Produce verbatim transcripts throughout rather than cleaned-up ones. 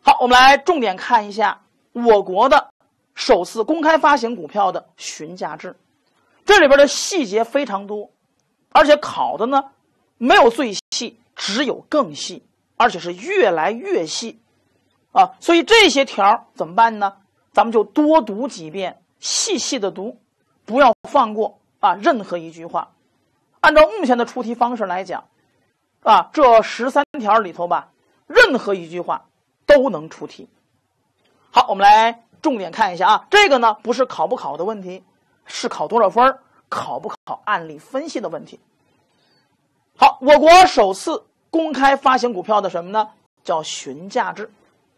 好，我们来重点看一下我国的首次公开发行股票的询价制，这里边的细节非常多，而且考的呢没有最细，只有更细，而且是越来越细啊！所以这些条怎么办呢？咱们就多读几遍，细细的读，不要放过啊任何一句话。按照目前的出题方式来讲，啊，这十三条里头吧，任何一句话都能出题。好，我们来重点看一下啊，这个呢不是考不考的问题，是考多少分，考不考案例分析的问题。好，我国首次公开发行股票的什么呢？叫询价制。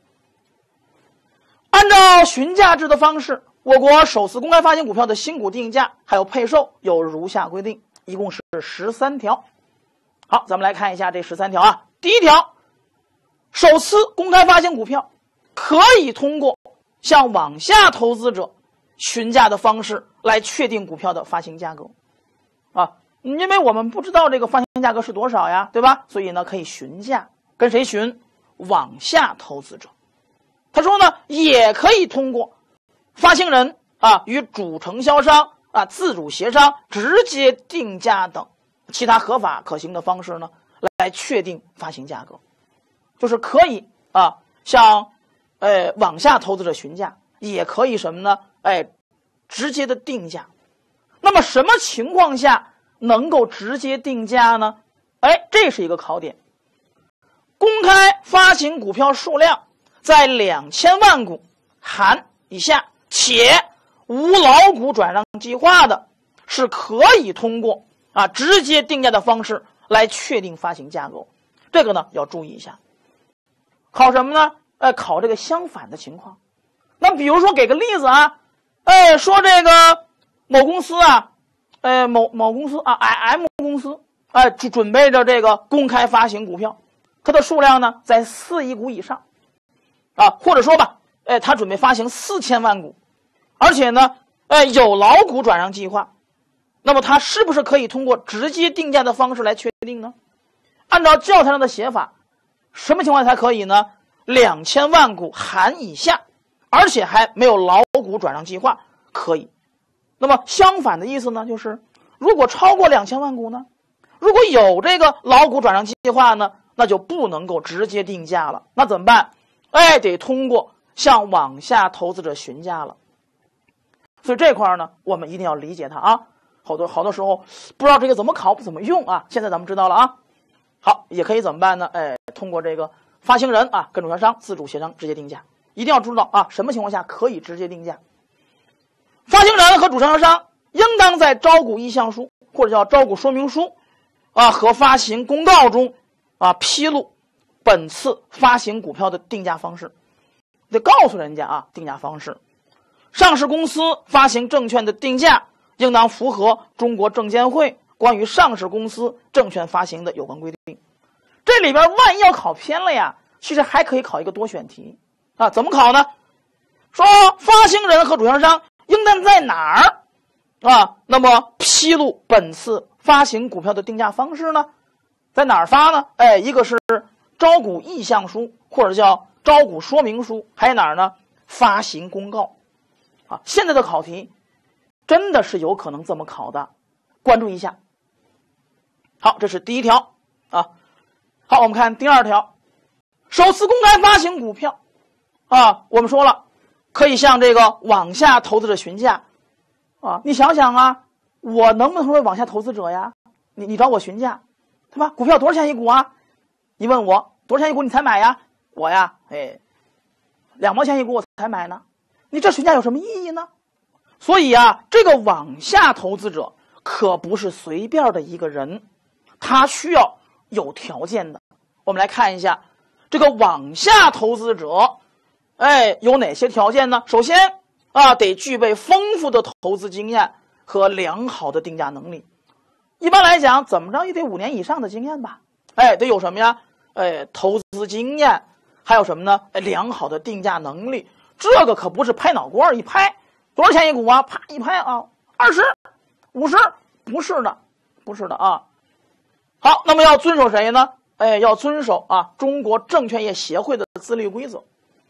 按照询价制的方式，我国首次公开发行股票的新股定价还有配售有如下规定，一共是十三条。好，咱们来看一下这十三条啊。第一条，首次公开发行股票可以通过向网下投资者询价的方式来确定股票的发行价格啊，因为我们不知道这个发行价格是多少呀，对吧？所以呢可以询价，跟谁询？网下投资者。他说呢，也可以通过发行人啊与主承销商啊自主协商、直接定价等其他合法可行的方式呢，来确定发行价格，就是可以啊向呃网下投资者询价，也可以什么呢？哎，直接的定价。那么什么情况下能够直接定价呢？哎，这是一个考点。公开发行股票数量在两千万股含以下，且无劳股转让计划的，是可以通过啊直接定价的方式来确定发行价格。这个呢要注意一下。考什么呢？哎，考这个相反的情况。那比如说给个例子啊，哎，说这个某公司啊，哎，某某公司啊 ，M 公司，哎，准准备着这个公开发行股票，它的数量呢在四亿股以上。啊，或者说吧，哎，他准备发行四千万股，而且呢，哎，有劳股转让计划，那么他是不是可以通过直接定价的方式来确定呢？按照教材上的写法，什么情况才可以呢？两千万股含以下，而且还没有劳股转让计划，可以。那么相反的意思呢，就是如果超过两千万股呢，如果有这个劳股转让计划呢，那就不能够直接定价了。那怎么办？哎，得通过向网下投资者询价了。所以这块呢，我们一定要理解它啊。好多好多时候不知道这个怎么考，不怎么用啊。现在咱们知道了啊。好，也可以怎么办呢？哎，通过这个发行人啊跟主销商自主协商直接定价。一定要知道啊，什么情况下可以直接定价？发行人和主承销商应当在招股意向书或者叫招股说明书啊和发行公告中啊披露本次发行股票的定价方式，得告诉人家啊定价方式。上市公司发行证券的定价应当符合中国证监会关于上市公司证券发行的有关规定。这里边万一要考偏了呀，其实还可以考一个多选题啊。怎么考呢？说发行人和主销商应当在哪儿啊？那么披露本次发行股票的定价方式呢？在哪儿发呢？哎，一个是招股意向书或者叫招股说明书，还有哪儿呢？发行公告啊。现在的考题真的是有可能这么考的，关注一下。好，这是第一条啊。好，我们看第二条，首次公开发行股票啊，我们说了可以向这个网下投资者询价啊。你想想啊，我能不能成为网下投资者呀？你你找我询价，对吧？股票多少钱一股啊？你问我多少钱一股你才买呀？我呀，哎，两毛钱一股我才买呢。你这询价有什么意义呢？所以啊，这个网下投资者可不是随便的一个人，他需要有条件的。我们来看一下这个网下投资者，哎，有哪些条件呢？首先啊，得具备丰富的投资经验和良好的定价能力。一般来讲，怎么着也得五年以上的经验吧。哎，得有什么呀？哎，投资经验，还有什么呢？哎，良好的定价能力。这个可不是拍脑瓜一拍，多少钱一股啊？啪一拍啊，二十、五十，不是的，不是的啊。好，那么要遵守谁呢？哎，要遵守啊中国证券业协会的自律规则。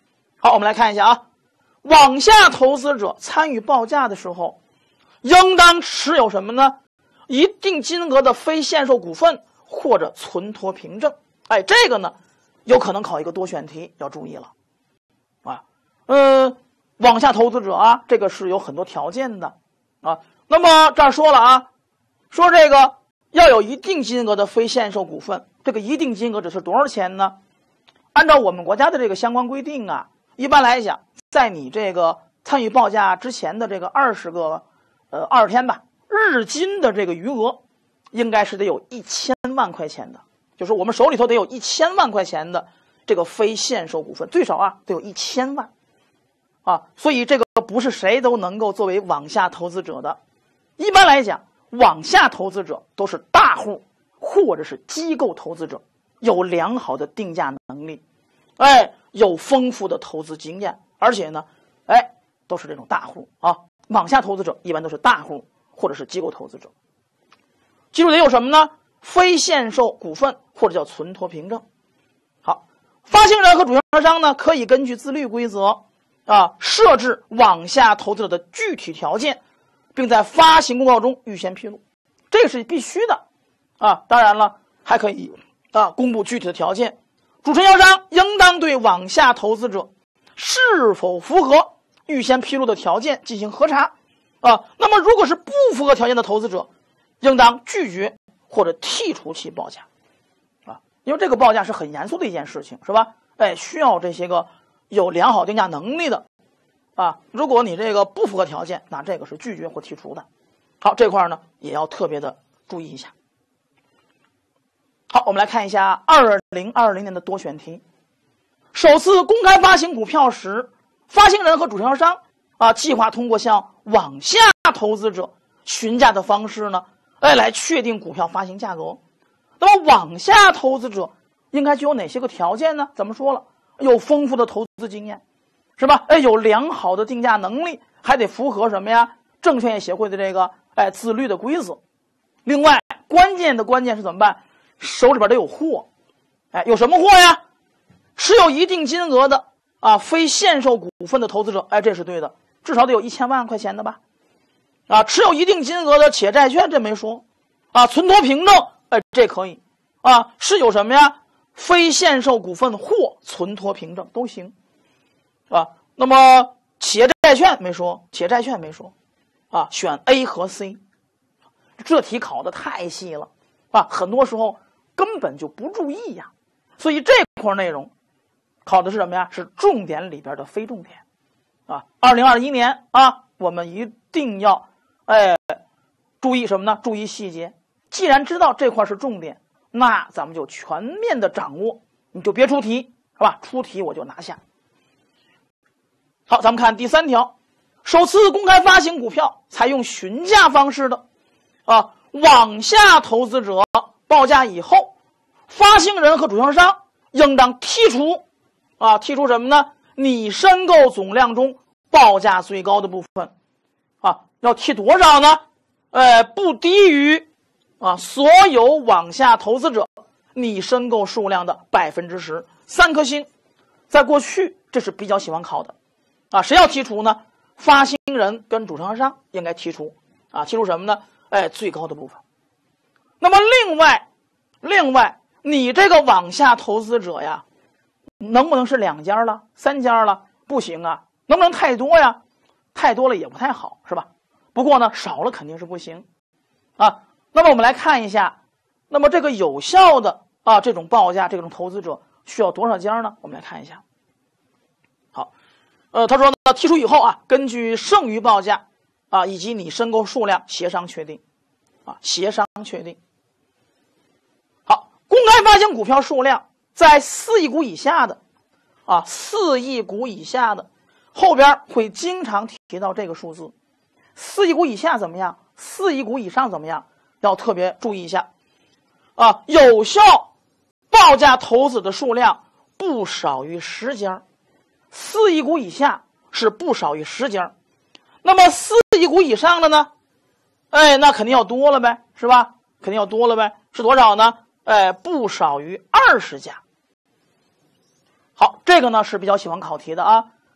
好，我们来看一下啊，网下投资者参与报价的时候，应当持有什么呢？一定金额的非限售股份或者存托凭证。哎，这个呢，有可能考一个多选题，要注意了。啊，嗯，网下投资者啊，这个是有很多条件的啊。那么这儿说了啊，说这个要有一定金额的非限售股份，这个一定金额指是多少钱呢？按照我们国家的这个相关规定啊，一般来讲，在你这个参与报价之前的这个二十个呃二十天吧，日均的这个余额应该是得有一千万块钱的，就是我们手里头得有一千万块钱的这个非限售股份，最少啊得有一千万啊，所以这个不是谁都能够作为网下投资者的。一般来讲，网下投资者都是大户或者是机构投资者，有良好的定价能力，哎，有丰富的投资经验，而且呢，哎，都是这种大户啊。网下投资者一般都是大户或者是机构投资者。记住得有什么呢？非限售股份或者叫存托凭证。好，发行人和主销商呢，可以根据自律规则啊，设置网下投资者的具体条件，并在发行公告中预先披露，这个是必须的啊。当然了，还可以啊公布具体的条件。主承销商应当对网下投资者是否符合预先披露的条件进行核查啊。那么，如果是不符合条件的投资者，应当拒绝或者剔除其报价啊。因为这个报价是很严肃的一件事情，是吧？哎，需要这些个有良好定价能力的啊。如果你这个不符合条件，那这个是拒绝或剔除的。好，这块呢也要特别的注意一下。好，我们来看一下二零二零年的多选题。首次公开发行股票时，发行人和主承销商啊，计划通过向网下投资者询价的方式呢，哎，来确定股票发行价格。那么网下投资者应该具有哪些个条件呢？怎么说了？有丰富的投资经验，是吧？哎，有良好的定价能力，还得符合什么呀？证券业协会的这个哎自律的规则。另外，关键的关键是怎么办？手里边得有货，哎，有什么货呀？持有一定金额的啊非限售股份的投资者，哎，这是对的，至少得有一千万块钱的吧？啊，持有一定金额的企业债券，这没说啊，存托凭证，哎，这可以啊，是有什么呀？非限售股份或存托凭证都行啊。那么企业债券没说，企业债券没说啊，选 A 和 C， 这题考的太细了啊，很多时候根本就不注意呀，所以这块内容考的是什么呀？是重点里边的非重点啊。二零二一年啊，我们一定要哎注意什么呢？注意细节。既然知道这块是重点，那咱们就全面的掌握，你就别出题，是吧？出题我就拿下。好，咱们看第三条，首次公开发行股票采用询价方式的啊，网下投资者报价以后，发行人和主销商应当剔除啊，剔除什么呢？拟申购总量中报价最高的部分啊，要剔多少呢？呃，不低于啊所有网下投资者拟申购数量的百分之十，三颗星。在过去，这是比较喜欢考的啊，谁要剔除呢？发行人跟主承销商应该剔除啊，剔除什么呢？哎，最高的部分。那么另外，另外，你这个网下投资者呀，能不能是两家了、三家了？不行啊，能不能太多呀？太多了也不太好，是吧？不过呢，少了肯定是不行啊。那么我们来看一下，那么这个有效的啊这种报价，这种投资者需要多少家呢？我们来看一下。好，呃，他说呢，提出以后啊，根据剩余报价啊以及你申购数量协商确定，啊，协商确定。好，公开发行股票数量在四亿股以下的，啊，四亿股以下的，后边会经常提到这个数字。四亿股以下怎么样？四亿股以上怎么样？要特别注意一下，啊，有效报价投资的数量不少于十家，四亿股以下是不少于十家，那么四亿股以上的呢？哎，那肯定要多了呗，是吧？肯定要多了呗，是多少呢？哎，不少于二十家。好，这个呢是比较喜欢考题的啊。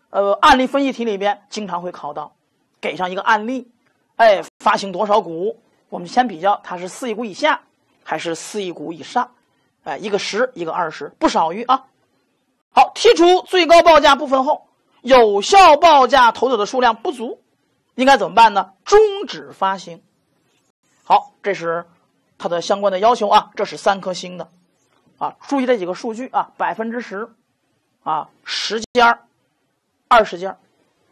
呃案例分析题里边经常会考到，给上一个案例，哎，发行多少股，我们先比较它是四亿股以下还是四亿股以上，哎，一个十，一个二十，不少于啊。好，剔除最高报价部分后，有效报价投资者的数量不足，应该怎么办呢？终止发行。好，这是它的相关的要求啊，这是三颗星的啊。注意这几个数据啊，百分之十啊，十家，二十家。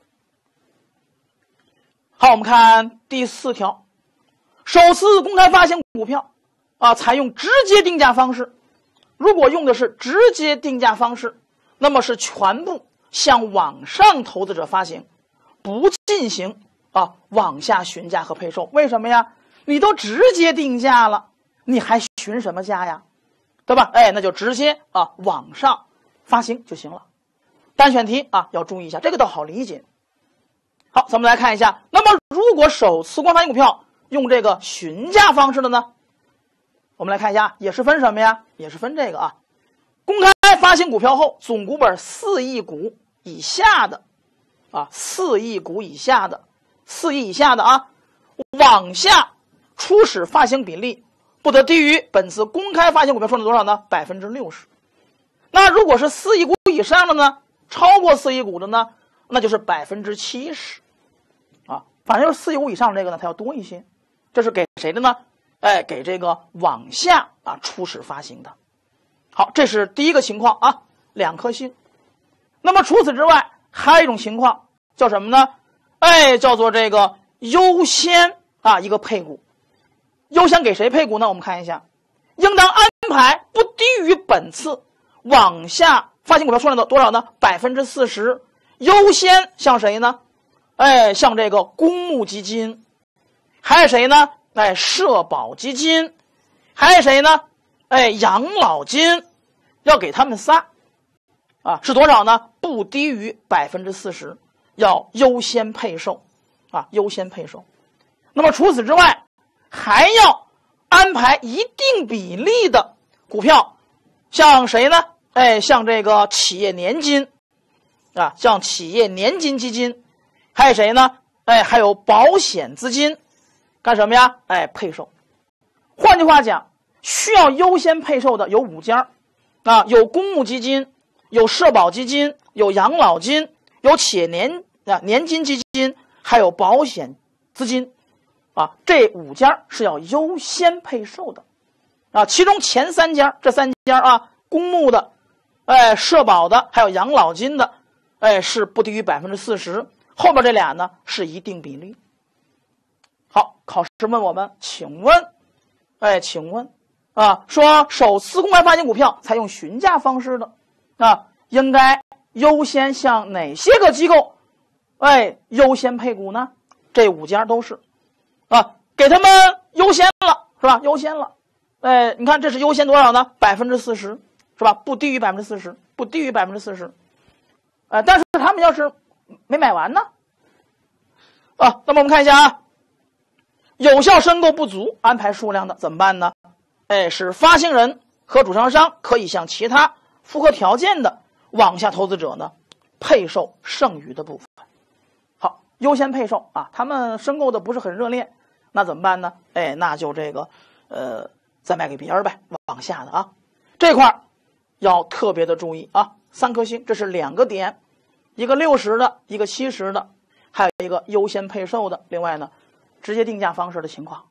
好，我们看第四条，首次公开发行股票啊，采用直接定价方式。如果用的是直接定价方式，那么是全部向网上投资者发行，不进行啊网下询价和配售。为什么呀？你都直接定价了，你还询什么价呀？对吧？哎，那就直接啊网上发行就行了。单选题啊要注意一下，这个倒好理解。好，咱们来看一下，那么如果首次公开发行股票用这个询价方式的呢？我们来看一下，也是分什么呀？也是分这个啊，公开发行股票后，总股本四亿股以下的，啊，四亿股以下的，四亿以下的啊，网下初始发行比例不得低于本次公开发行股票数量多少呢？百分之六十。那如果是四亿股以上的呢？超过四亿股的呢？那就是百分之七十，啊，反正四亿股以上这个呢，它要多一些。这是给谁的呢？哎，给这个网下啊初始发行的。好，这是第一个情况啊，两颗星。那么除此之外，还有一种情况叫什么呢？哎，叫做这个优先啊一个配股。优先给谁配股呢？我们看一下，应当安排不低于本次网下发行股票数量的多少呢？百分之四十。优先向谁呢？哎，向这个公募基金，还有谁呢？哎，社保基金，还有谁呢？哎，养老金，要给他们仨，啊，是多少呢？不低于百分之四十，要优先配售，啊，优先配售。那么除此之外，还要安排一定比例的股票，像谁呢？哎，像这个企业年金，啊，像企业年金基金，还有谁呢？哎，还有保险资金。干什么呀？哎，配售。换句话讲，需要优先配售的有五家，啊，有公募基金，有社保基金，有养老金，有企业年啊年金基金，还有保险资金，啊，这五家是要优先配售的，啊，其中前三家，这三家啊，公募的，哎，社保的，还有养老金的，哎，是不低于百分之四十，后边这俩呢是一定比例。好，考试问我们，请问，哎，请问，啊，说首次公开发行股票采用询价方式的，啊，应该优先向哪些个机构，哎，优先配股呢？这五家都是，啊，给他们优先了，是吧？优先了，哎，你看这是优先多少呢？百分之四十，是吧？不低于百分之四十，不低于百分之四十，呃，但是他们要是没买完呢？啊，那么我们看一下啊。有效申购不足，安排数量的怎么办呢？哎，是发行人和主商商可以向其他符合条件的网下投资者呢配售剩余的部分。好，优先配售啊，他们申购的不是很热烈，那怎么办呢？哎，那就这个呃再卖给别人呗，网下的啊，这块要特别的注意啊，三颗星，这是两个点，一个六十的，一个七十的，还有一个优先配售的，另外呢。直接定价方式的情况。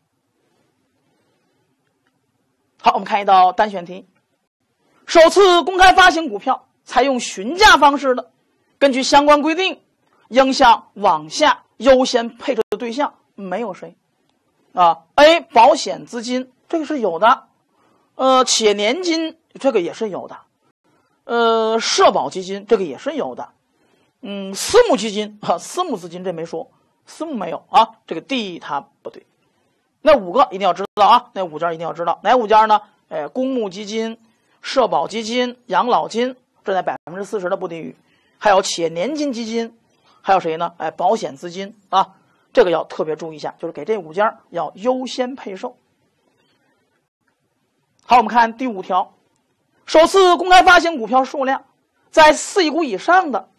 好，我们看一道单选题。首次公开发行股票采用询价方式的，根据相关规定，应向网下优先配售的对象没有谁啊 ？A. 保险资金，这个是有的。呃，企业年金这个也是有的。呃，社保基金这个也是有的。嗯，私募基金啊，私募资金这没说。私募没有啊，这个 D 它不对。那五个一定要知道啊，那五家一定要知道哪五家呢？哎，公募基金、社保基金、养老金，这在百分之四十的不低于，还有企业年金基金，还有谁呢？哎，保险资金啊，这个要特别注意一下，就是给这五家要优先配售。好，我们看第五条，首次公开发行股票数量在四亿股以上的，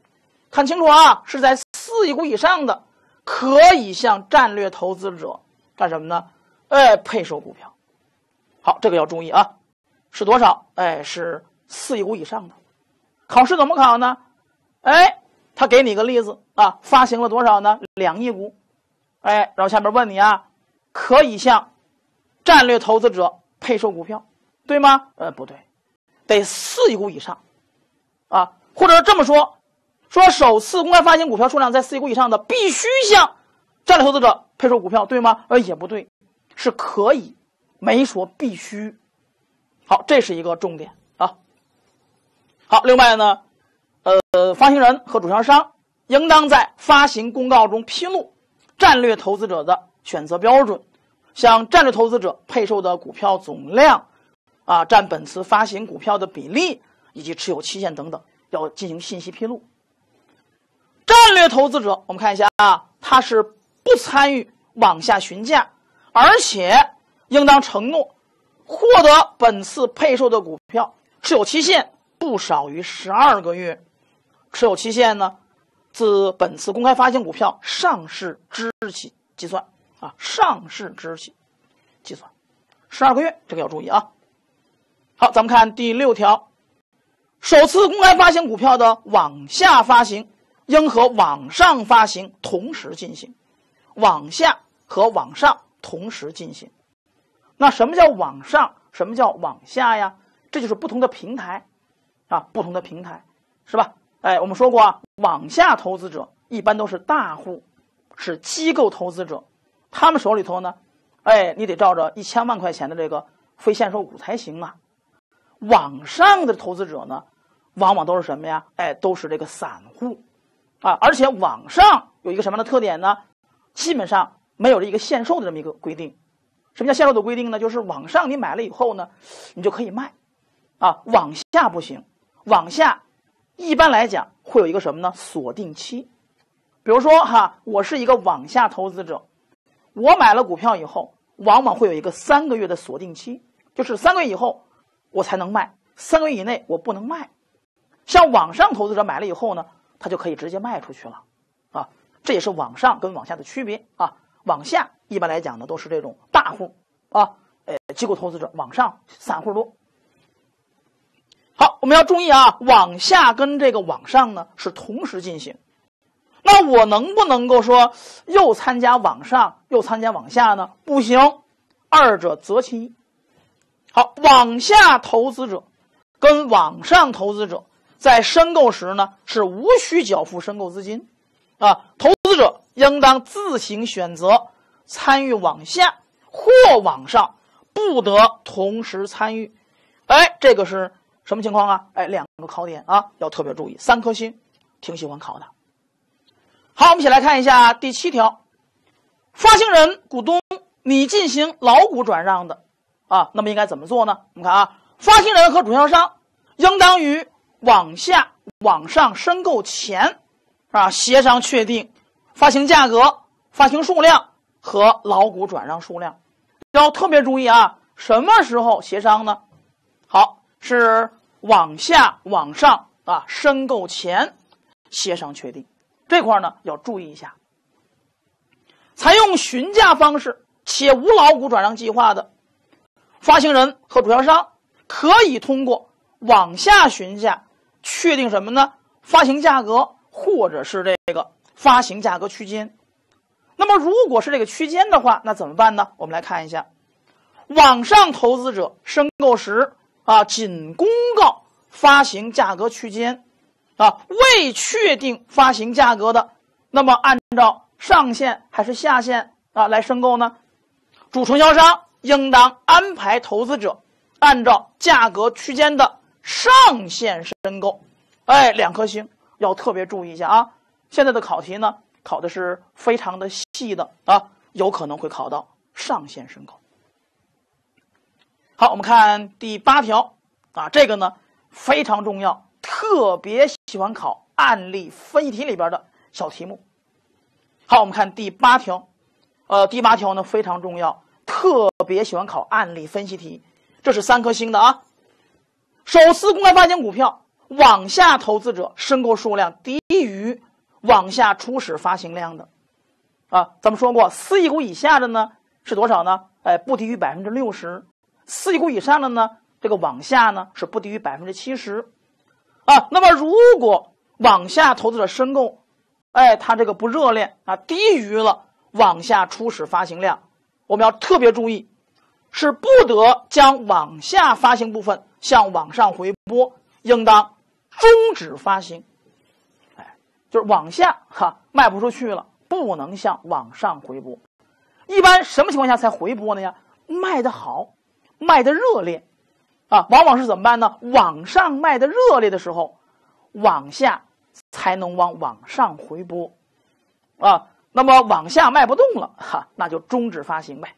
看清楚啊，是在四亿股以上的，可以向战略投资者干什么呢？哎，配售股票。好，这个要注意啊，是多少？哎，是四亿股以上的。考试怎么考呢？哎，他给你个例子啊，发行了多少呢？两亿股。哎，然后下面问你啊，可以向战略投资者配售股票，对吗？呃，不对，得四亿股以上啊，或者这么说，说首次公开发行股票数量在四亿股以上的，必须向战略投资者配售股票，对吗？呃，也不对，是可以，没说必须。好，这是一个重点啊。好，另外呢，呃，发行人和主销商应当在发行公告中披露战略投资者的选择标准，向战略投资者配售的股票总量啊，占本次发行股票的比例以及持有期限等等，要进行信息披露。战略投资者，我们看一下啊，他是不参与网下询价，而且应当承诺获得本次配售的股票持有期限不少于十二个月，持有期限呢，自本次公开发行股票上市之日起计算啊，上市之日起计算十二个月，这个要注意啊。好，咱们看第六条，首次公开发行股票的网下发行应和网上发行同时进行，网下和网上同时进行。那什么叫网上？什么叫网下呀？这就是不同的平台啊，不同的平台，是吧？哎，我们说过啊，网下投资者一般都是大户，是机构投资者，他们手里头呢，哎，你得照着一千万块钱的这个非限售股才行啊。网上的投资者呢，往往都是什么呀？哎，都是这个散户啊，而且网上有一个什么样的特点呢？基本上没有这一个限售的这么一个规定。什么叫限售的规定呢？就是网上你买了以后呢，你就可以卖啊，网下不行。网下一般来讲会有一个什么呢？锁定期。比如说哈，我是一个网下投资者，我买了股票以后，往往会有一个三个月的锁定期，就是三个月以后我才能卖，三个月以内我不能卖。像网上投资者买了以后呢，他就可以直接卖出去了啊，这也是网上跟网下的区别啊。网下一般来讲呢，都是这种大户啊，呃，机构投资者；网上散户多。好，我们要注意啊，网下跟这个网上呢是同时进行。那我能不能够说又参加网上又参加网下呢？不行，二者择其一。好，网下投资者跟网上投资者在申购时呢是无需缴付申购资金啊，投资者应当自行选择参与网下或网上，不得同时参与。哎，这个是什么情况啊？哎，两个考点啊，要特别注意，三颗星，挺喜欢考的。好，我们一起来看一下第七条，发行人、股东拟进行老股转让的啊，那么应该怎么做呢？我们看啊，发行人和主销商应当于网下、网上申购前啊协商确定发行价格、发行数量和老股转让数量。要特别注意啊，什么时候协商呢？好，是网下、网上啊申购前协商确定。这块呢要注意一下，采用询价方式且无老股转让计划的发行人和主销商可以通过网下询价确定什么呢？发行价格或者是这个发行价格区间。那么如果是这个区间的话，那怎么办呢？我们来看一下，网上投资者申购时啊，仅公告发行价格区间啊，未确定发行价格的，那么按照上限还是下限啊来申购呢？主承销商应当安排投资者按照价格区间的上限申购。哎，两颗星，要特别注意一下啊！现在的考题呢，考的是非常的细的啊，有可能会考到上限申购。好，我们看第八条啊，这个呢非常重要，特别喜欢考案例分析题里边的小题目。好，我们看第八条，呃，第八条呢非常重要，特别喜欢考案例分析题，这是三颗星的啊。首次公开发行股票，网下投资者申购数量低于往下初始发行量的。啊，咱们说过，四亿股以下的呢是多少呢？哎，不低于百分之六十。四亿股以上的呢，这个往下呢是不低于百分之七十。啊，那么如果往下投资者申购，哎，它这个不热恋啊，低于了往下初始发行量，我们要特别注意，是不得将往下发行部分向往上回拨，应当终止发行。哎，就是往下哈卖不出去了，不能向往上回拨。一般什么情况下才回拨呢呀？卖得好，卖得热烈啊，往往是怎么办呢？往上卖得热烈的时候，往下才能往往上回拨啊。那么往下卖不动了哈，那就终止发行呗。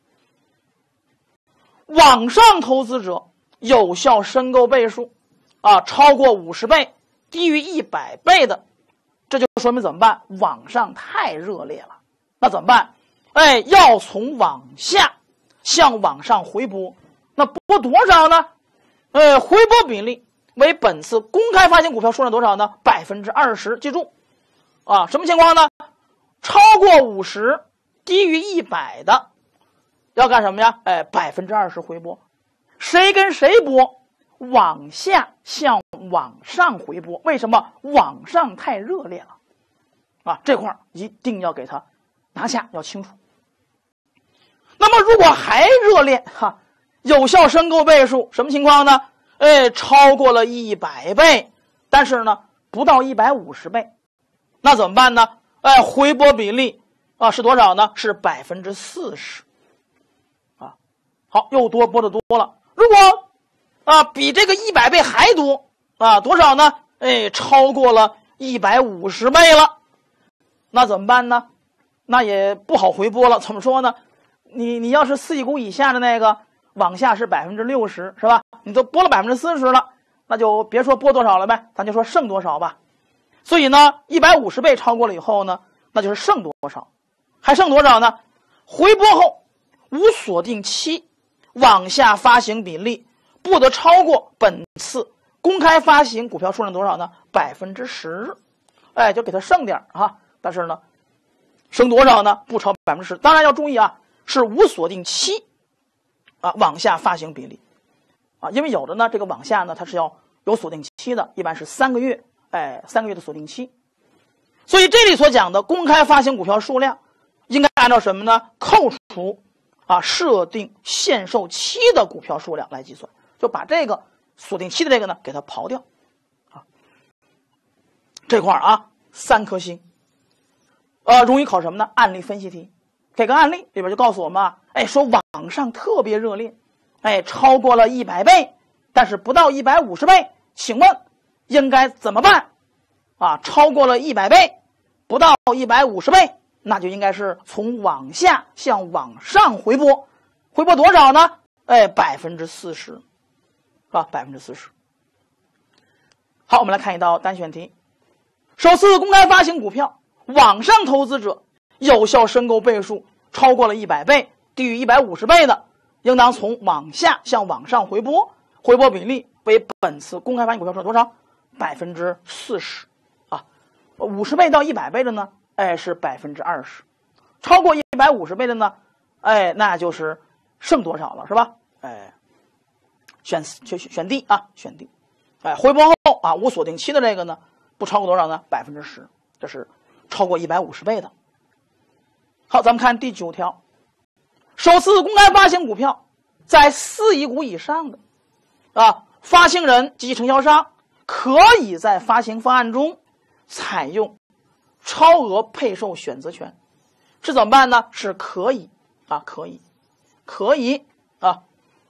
往上投资者有效申购倍数啊，超过五十倍，低于一百倍的，这就说明怎么办？往上太热烈了，那怎么办？哎，要从往下向往上回拨，那拨多少呢？呃，回拨比例为本次公开发行股票数量多少呢？百分之二十。记住，啊，什么情况呢？超过五十，低于一百的，要干什么呀？哎，百分之二十回拨。谁跟谁拨？往下向往上回拨。为什么？往上太热烈了，啊，这块一定要给它拿下，要清楚。那么如果还热烈哈，有效申购倍数什么情况呢？哎，超过了一百倍，但是呢不到一百五十倍，那怎么办呢？哎，回拨比例啊是多少呢？是百分之四十，啊，好，又多拨的多了。如果啊比这个一百倍还多啊，多少呢？哎，超过了一百五十倍了，那怎么办呢？那也不好回拨了。怎么说呢？你你要是四亿股以下的那个，往下是百分之六十，是吧？你都拨了百分之四十了，那就别说拨多少了呗，咱就说剩多少吧。所以呢，一百五十倍超过了以后呢，那就是剩多少，还剩多少呢？回拨后无锁定期，往下发行比例不得超过本次公开发行股票数量多少呢？百分之十，哎，就给它剩点啊。但是呢，剩多少呢？不超百分之十。当然要注意啊。是无锁定期啊，往下发行比例啊，因为有的呢，这个往下呢，它是要有锁定期的，一般是三个月，哎，三个月的锁定期。所以这里所讲的公开发行股票数量，应该按照什么呢？扣除啊设定限售期的股票数量来计算，就把这个锁定期的这个呢给它刨掉啊。这块啊，三颗星，呃，容易考什么呢？案例分析题。给个案例里边就告诉我们啊，哎，说网上特别热烈，哎，超过了一百倍，但是不到一百五十倍，请问应该怎么办？啊，超过了一百倍，不到一百五十倍，那就应该是从往下向往上回拨，回拨多少呢？哎，百分之四十，啊，百分之四十。好，我们来看一道单选题，首次公开发行股票，网上投资者有效申购倍数超过了一百倍，低于一百五十倍的，应当从往下向往上回拨，回拨比例为本次公开发行股票数多少？百分之四十啊，五十倍到一百倍的呢，哎是百分之二十，超过一百五十倍的呢，哎那就是剩多少了，是吧？哎，选选选 D 啊，选 D， 哎，回拨后啊无锁定期的这个呢，不超过多少呢？百分之十，这是超过一百五十倍的。好，咱们看第九条，首次公开发行股票在四亿股以上的啊，发行人及其承销商可以在发行方案中采用超额配售选择权，是怎么办呢？是可以啊，可以，可以啊，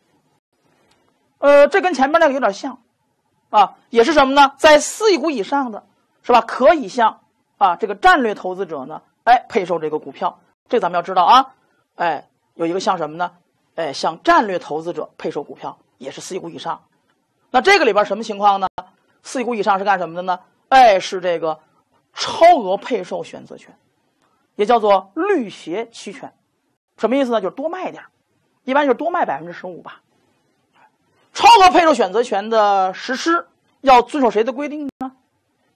呃，这跟前面那个有点像啊，也是什么呢？在四亿股以上的，是吧？可以向啊这个战略投资者呢，哎，配售这个股票。这咱们要知道啊，哎，有一个像什么呢？哎，向战略投资者配售股票，也是四亿股以上。那这个里边什么情况呢？四亿股以上是干什么的呢？哎，是这个超额配售选择权，也叫做绿协期权。什么意思呢？就是多卖点，一般就是多卖百分之十五吧。超额配售选择权的实施要遵守谁的规定呢？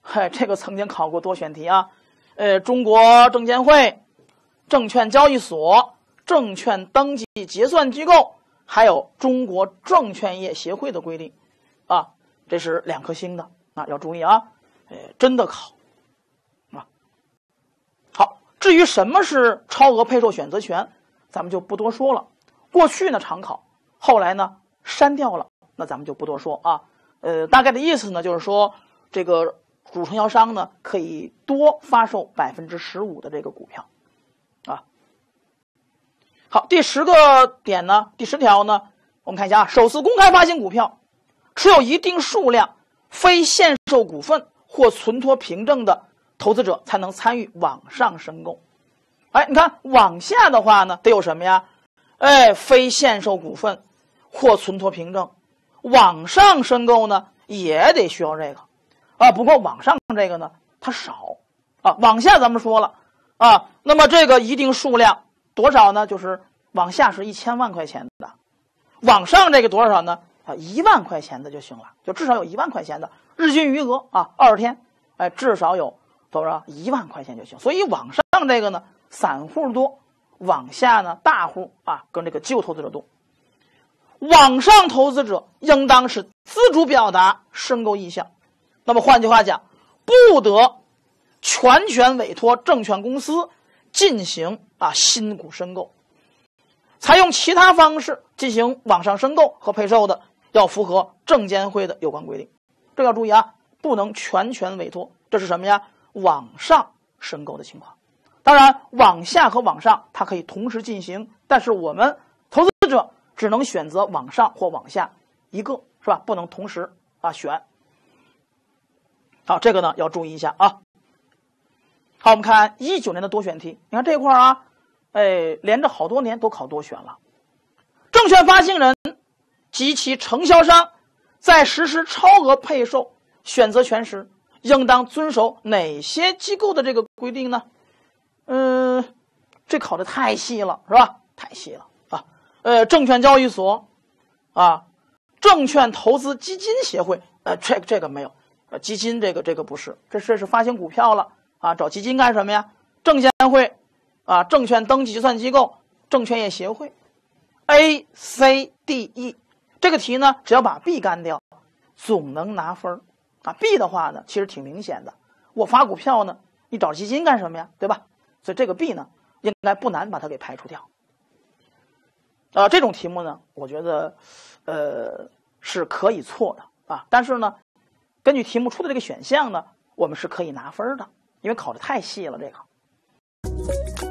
嗨，这个曾经考过多选题啊。呃，中国证监会、证券交易所、证券登记结算机构，还有中国证券业协会的规定，啊，这是两颗星的啊，要注意啊。呃，真的考啊。好，至于什么是超额配售选择权，咱们就不多说了。过去呢常考，后来呢删掉了，那咱们就不多说啊。呃，大概的意思呢，就是说这个主承销商呢可以多发售百分之十五的这个股票，啊。好，第十个点呢，第十条呢，我们看一下啊，首次公开发行股票，持有一定数量非限售股份或存托凭证的投资者才能参与网上申购。哎，你看往下的话呢，得有什么呀？哎，非限售股份或存托凭证，网上申购呢也得需要这个啊。不过网上这个呢它少啊，往下咱们说了啊，那么这个一定数量多少呢？就是往下是一千万块钱的，往上这个多少呢？啊，一万块钱的就行了，就至少有一万块钱的日均余额啊，二十天，哎，至少有多少？一万块钱就行。所以网上这个呢，散户多。往下呢，大户啊跟这个机构投资者多。网上投资者应当是自主表达申购意向，那么换句话讲，不得全权委托证券公司进行啊新股申购。采用其他方式进行网上申购和配售的，要符合证监会的有关规定。这要注意啊，不能全权委托，这是什么呀？网上申购的情况。当然，网下和网上它可以同时进行，但是我们投资者只能选择网上或网下一个，是吧？不能同时啊选。好，这个呢要注意一下啊。好，我们看一九年的多选题，你看这块啊，哎，连着好多年都考多选了。证券发行人及其承销商在实施超额配售选择权时，应当遵守哪些机构的这个规定呢？嗯，这考的太细了，是吧？太细了啊！呃，证券交易所啊，证券投资基金协会，呃，这这个没有，呃，基金这个这个不是，这这是发行股票了啊，找基金干什么呀？证监会啊，证券登记结算机构，证券业协会 ，A C D E 这个题呢，只要把 B 干掉，总能拿分啊。B 的话呢，其实挺明显的，我发股票呢，你找基金干什么呀？对吧？所以这个 B 呢，应该不难把它给排除掉。啊、呃，这种题目呢，我觉得，呃，是可以错的啊。但是呢，根据题目出的这个选项呢，我们是可以拿分的，因为考的太细了这个。